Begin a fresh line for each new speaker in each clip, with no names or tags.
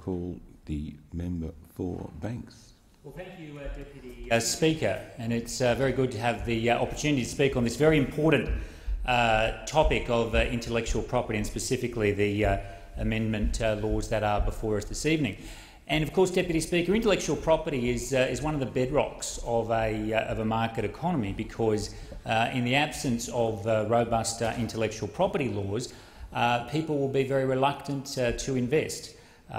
call the member for Banks.
Well, thank you, Deputy Speaker, and it's very good to have the opportunity to speak on this very important topic of intellectual property, and specifically the amendment laws that are before us this evening. And of course, Deputy Speaker, intellectual property is one of the bedrocks of a market economy, because in the absence of robust intellectual property laws, people will be very reluctant to invest.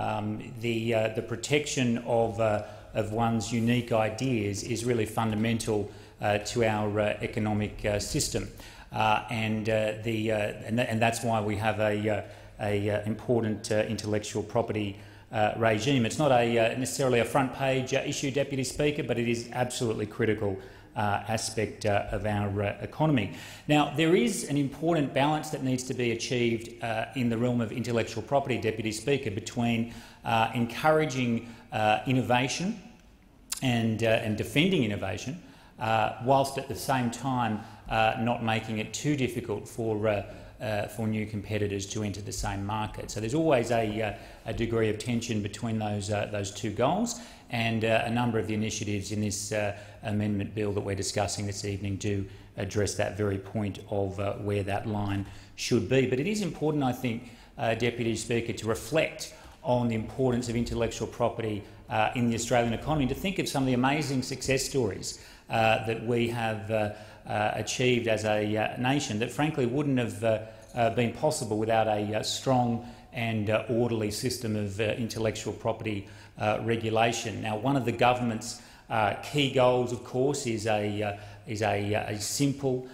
The protection of one's unique ideas is really fundamental to our economic system, and that's why we have a important intellectual property regime. It's not necessarily a front-page issue, Deputy Speaker, but it is absolutely critical aspect of our economy. Now, there is an important balance that needs to be achieved in the realm of intellectual property, Deputy Speaker, between encouraging innovation and defending innovation, whilst at the same time not making it too difficult for new competitors to enter the same market. So there's always a degree of tension between those two goals, and a number of the initiatives in this amendment bill that we're discussing this evening do address that very point of where that line should be. But it is important, I think, Deputy Speaker, to reflect on the importance of intellectual property in the Australian economy, to think of some of the amazing success stories that we have achieved as a nation that frankly wouldn't have been possible without a strong and orderly system of intellectual property regulation. Now, one of the government's key goals, of course, is a simple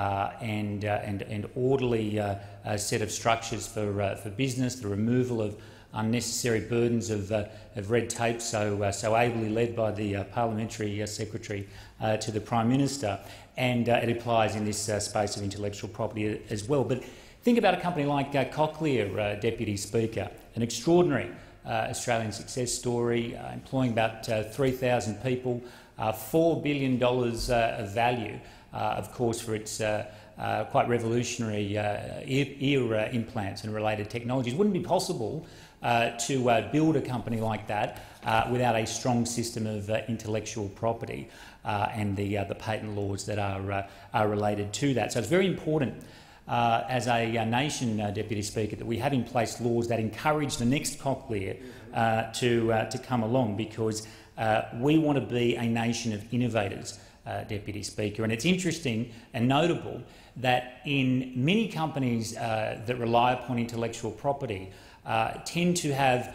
and orderly set of structures for business, the removal of unnecessary burdens of red tape, so ably led by the Parliamentary Secretary to the Prime Minister, and it applies in this space of intellectual property as well. But think about a company like Cochlear, Deputy Speaker, an extraordinary Australian success story, employing about 3,000 people, $4 billion of value, of course, for its quite revolutionary ear implants and related technologies. It wouldn't be possible to build a company like that without a strong system of intellectual property and the patent laws that are related to that. So it's very important as a nation, Deputy Speaker, that we have in place laws that encourage the next Cochlear to come along, because we want to be a nation of innovators, Deputy Speaker. And it's interesting and notable that in many companies that rely upon intellectual property tend to have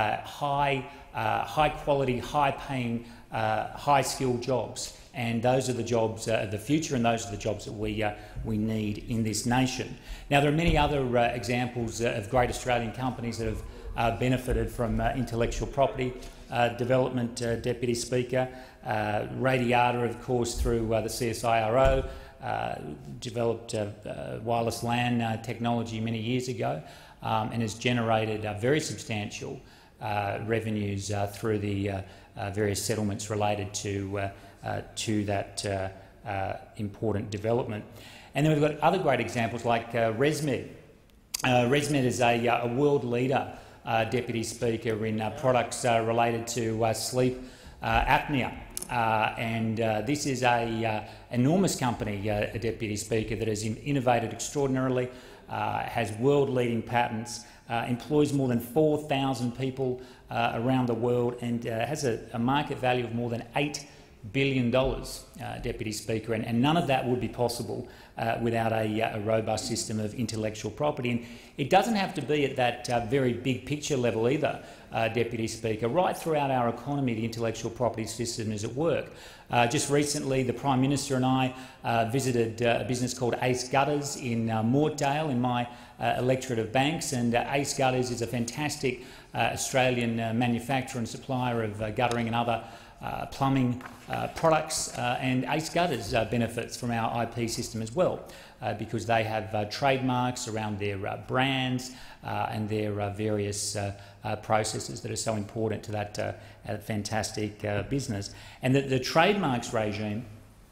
high quality, high paying, high skilled jobs. And those are the jobs of the future, and those are the jobs that we need in this nation. Now, there are many other examples of great Australian companies that have benefited from intellectual property development, Deputy Speaker. Radiata, of course, through the CSIRO, developed wireless LAN technology many years ago, and has generated very substantial revenues through the various settlements related to that important development. And then we've got other great examples like ResMed. ResMed is a world leader, Deputy Speaker, in products related to sleep apnea. And this is an enormous company, Deputy Speaker, that has innovated extraordinarily, has world-leading patents, employs more than 4,000 people around the world, and has a market value of more than $8 billion, Deputy Speaker, and none of that would be possible without a robust system of intellectual property. And it doesn't have to be at that very big picture level either, Deputy Speaker. Right throughout our economy, the intellectual property system is at work. Just recently, the Prime Minister and I visited a business called Ace Gutters in Mortdale, in my electorate of Banks, and Ace Gutters is a fantastic Australian manufacturer and supplier of guttering and other plumbing products, and Ace Gutters benefits from our IP system as well, because they have trademarks around their brands and their various processes that are so important to that fantastic business. And the trademarks regime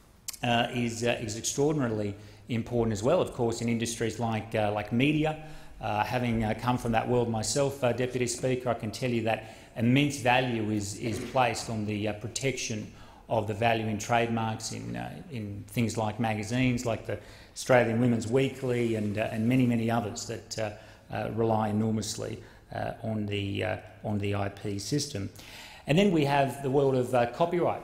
is extraordinarily important as well, of course, in industries like media, Having come from that world myself, Deputy Speaker, I can tell you that immense value is placed on the protection of the value in trademarks in things like magazines, like the Australian Women's Weekly and many others that rely enormously on the IP system. And then we have the world of copyright,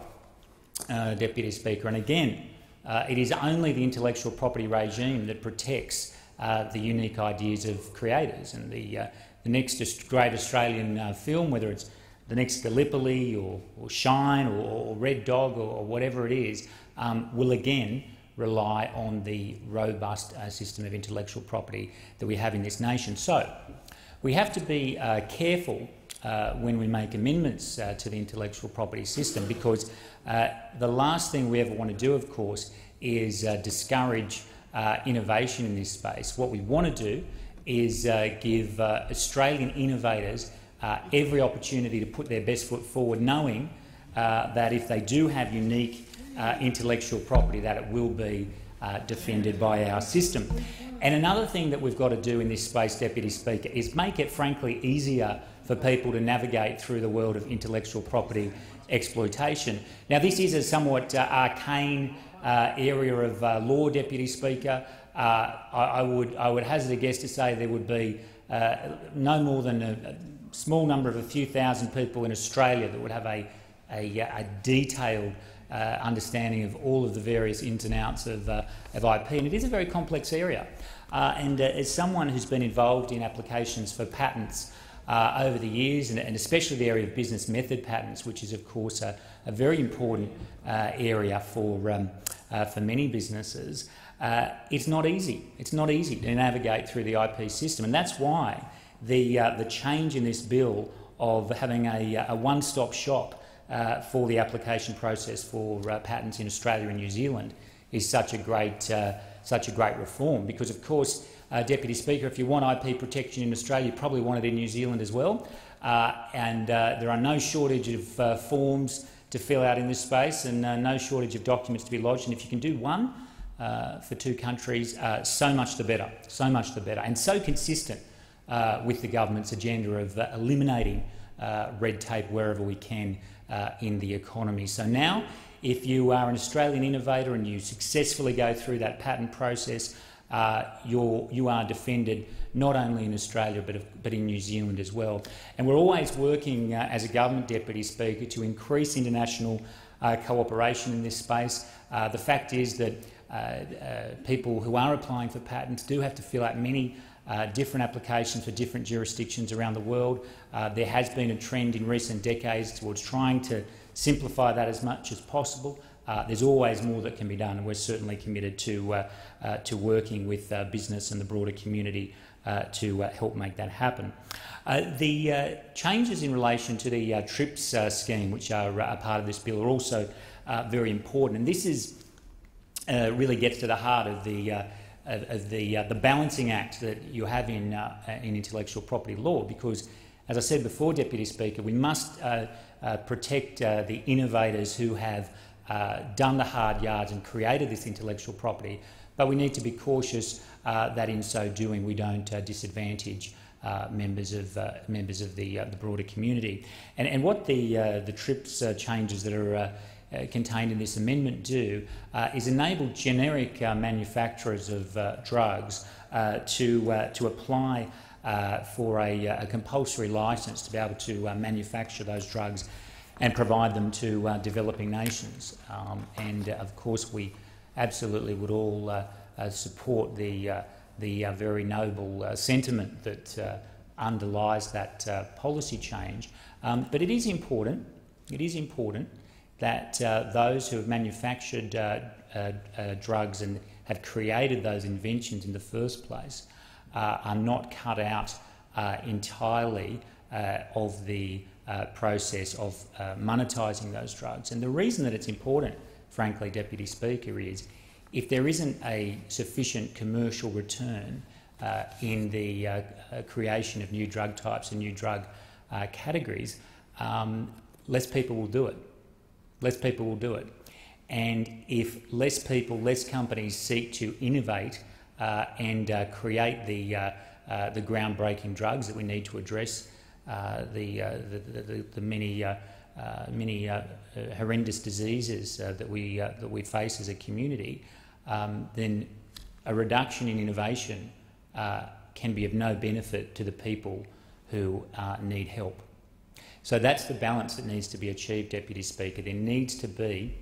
Deputy Speaker, and again, it is only the intellectual property regime that protects the unique ideas of creators. And the next great Australian film, whether it's the next Gallipoli or Shine or Red Dog or whatever it is, will again rely on the robust system of intellectual property that we have in this nation. So we have to be careful when we make amendments to the intellectual property system, because the last thing we ever want to do, of course, is discourage innovation in this space. What we want to do is give Australian innovators every opportunity to put their best foot forward, knowing that if they do have unique intellectual property, that it will be defended by our system. And another thing that we've got to do in this space, Deputy Speaker, is make it frankly easier for people to navigate through the world of intellectual property exploitation. Now, this is a somewhat arcane area of law, Deputy Speaker. I would hazard a guess to say there would be no more than a small number of a few thousand people in Australia that would have a detailed understanding of all of the various ins and outs of IP, and it is a very complex area. And as someone who's been involved in applications for patents over the years, and especially the area of business method patents, which is of course a very important area for many businesses, it's not easy. It's not easy to navigate through the IP system, and that's why the change in this bill of having a one-stop shop for the application process for patents in Australia and New Zealand is such a great reform. Because, of course, Deputy Speaker, if you want IP protection in Australia, you probably want it in New Zealand as well. And there are no shortage of forms to fill out in this space, and no shortage of documents to be lodged. And if you can do one for two countries, so much the better. So much the better, and so consistent with the government's agenda of eliminating red tape wherever we can in the economy. So now, if you are an Australian innovator and you successfully go through that patent process, you are defended not only in Australia but in New Zealand as well. And we're always working as a government, Deputy Speaker, to increase international cooperation in this space. The fact is that people who are applying for patents do have to fill out many different applications for different jurisdictions around the world. There has been a trend in recent decades towards trying to simplify that as much as possible. There's always more that can be done, and we're certainly committed to working with business and the broader community to help make that happen. The changes in relation to the TRIPS scheme, which are a part of this bill, are also very important, and this is really gets to the heart of the balancing act that you have in intellectual property law, because, as I said before, Deputy Speaker, we must protect the innovators who have done the hard yards and created this intellectual property, but we need to be cautious that in so doing we don't disadvantage members of the broader community. And what the TRIPS changes that are contained in this amendment do is enable generic manufacturers of drugs to apply for a compulsory licence to be able to manufacture those drugs and provide them to developing nations. And of course, we absolutely would all support the very noble sentiment that underlies that policy change. But it is important. It is important that those who have manufactured drugs and have created those inventions in the first place are not cut out entirely of the process of monetising those drugs. And the reason that it's important, frankly, Deputy Speaker, is if there isn't a sufficient commercial return in the creation of new drug types and new drug categories, less people will do it. Less people will do it. And if less people, less companies seek to innovate and create the groundbreaking drugs that we need to address the many horrendous diseases that we face as a community, then a reduction in innovation can be of no benefit to the people who need help. So that's the balance that needs to be achieved, Deputy Speaker. There needs to be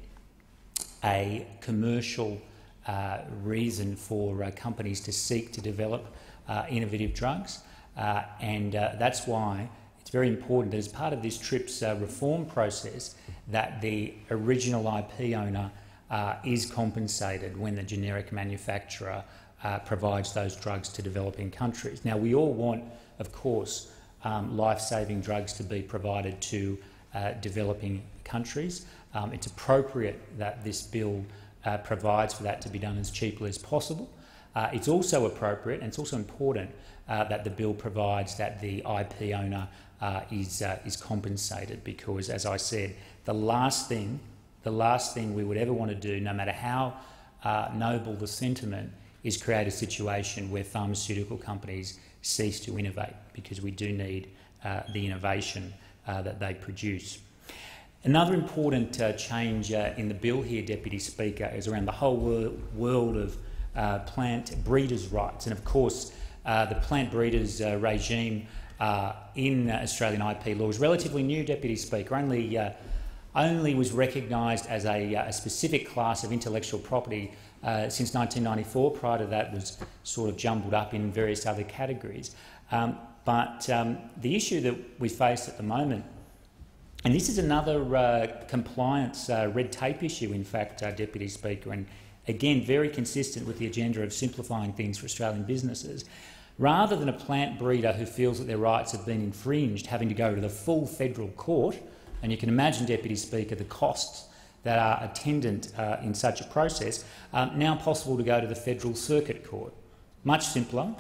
a commercial reason for companies to seek to develop innovative drugs, and that's why it's very important that as part of this TRIPS reform process that the original IP owner is compensated when the generic manufacturer provides those drugs to developing countries. Now, we all want, of course, life-saving drugs to be provided to developing countries. It's appropriate that this bill provides for that to be done as cheaply as possible. It's also appropriate and it's also important that the bill provides that the IP owner is compensated, because, as I said, the last thing we would ever want to do, no matter how noble the sentiment, is create a situation where pharmaceutical companies cease to innovate, because we do need the innovation that they produce. Another important change in the bill here, Deputy Speaker, is around the whole world of plant breeders' rights. And of course, the plant breeders' regime in Australian IP law is relatively new, Deputy Speaker. Only was recognised as a specific class of intellectual property since 1994. Prior to that was sort of jumbled up in various other categories. But the issue that we face at the moment, and this is another compliance red tape issue, in fact, Deputy Speaker, and again very consistent with the agenda of simplifying things for Australian businesses. Rather than a plant breeder who feels that their rights have been infringed having to go to the full federal court, and you can imagine, Deputy Speaker, the costs that are attendant in such a process, now possible to go to the Federal Circuit Court. Much simpler,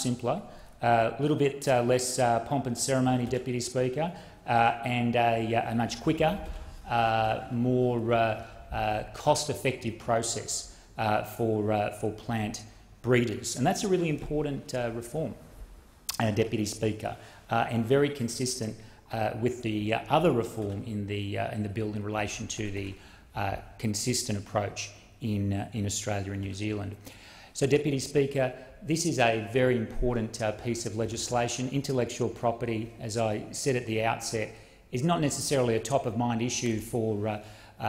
a little bit less pomp and ceremony, Deputy Speaker, and a much quicker, more cost-effective process for plant breeders. And that's a really important reform, Deputy Speaker, and very consistent with the other reform in the bill in relation to the consistent approach in Australia and New Zealand. So, Deputy Speaker, this is a very important piece of legislation. Intellectual property, as I said at the outset, is not necessarily a top-of-mind issue for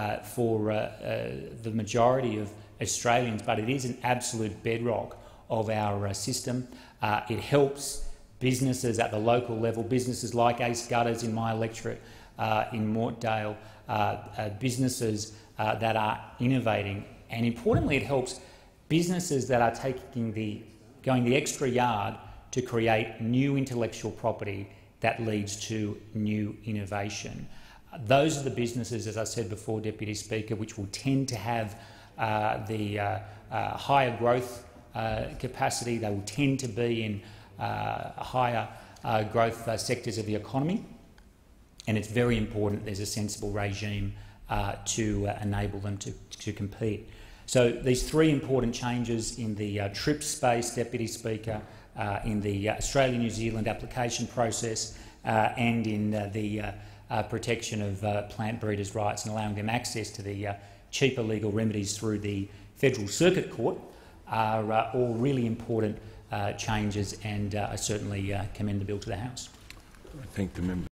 the majority of Australians, but it is an absolute bedrock of our system. It helps businesses at the local level, businesses like Ace Gutters in my electorate in Mortdale, businesses that are innovating, and importantly it helps businesses that are going the extra yard to create new intellectual property that leads to new innovation. Those are the businesses, as I said before, Deputy Speaker, which will tend to have the higher growth capacity. They will tend to be in higher growth sectors of the economy, and it's very important there's a sensible regime to enable them to compete. So these three important changes in the TRIPS space, Deputy Speaker, in the Australia-New Zealand application process and in the protection of plant breeders' rights and allowing them access to the cheaper legal remedies through the Federal Circuit Court are all really important changes, and I certainly commend the bill to the House.
I thank the member.